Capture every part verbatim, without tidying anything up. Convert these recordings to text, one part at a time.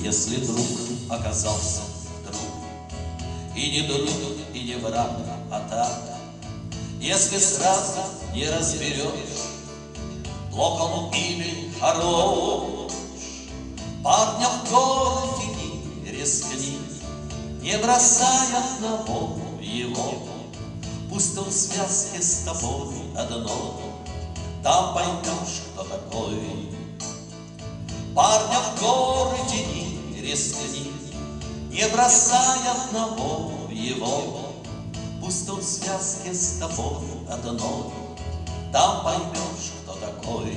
Если друг оказался друг, и не друг, и не враг, а так, если сразу не разберешь, плох он или хорош, парня в городе не рискни, не бросай одного его, пусть он в связке с тобой одно, там поймешь, кто такой. Парня в городе не рискни, не бросай одного его, пусть он в связке с тобой одно, там поймешь, кто такой.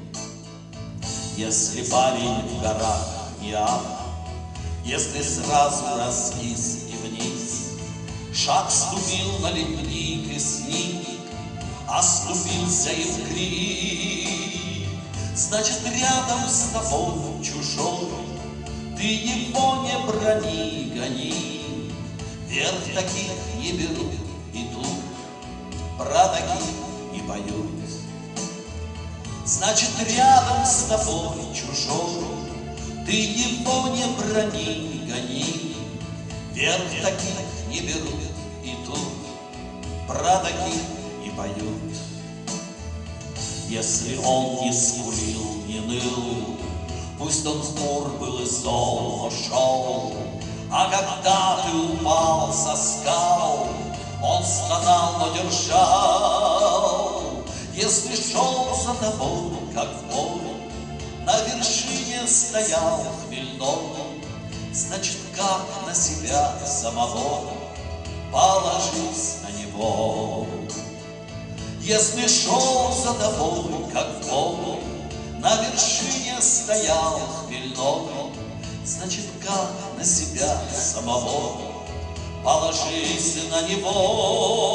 Если парень в горах не ад, если сразу раскис и вниз, шаг ступил на ледник и сник, оступился и в крик, значит, рядом с тобой чужой, ты его не брони, гони, вверх таких не берут и тут про таких не поют. Значит, рядом с тобой чужой, ты его не брони, гони, вверх таких не берут и тут про таких не поют. Если он не скулил, не ныл, пусть он хмур был и зол, но шел, а когда ты упал со скал, он стонал, но держал. Если шел за тобой, как в бой, на вершине стоял хмельной, значит, как на себя самого, положись на него. Если шел за тобой, как в бой, на вершине стоял хмельной, значит, как на себя самого, положись на него.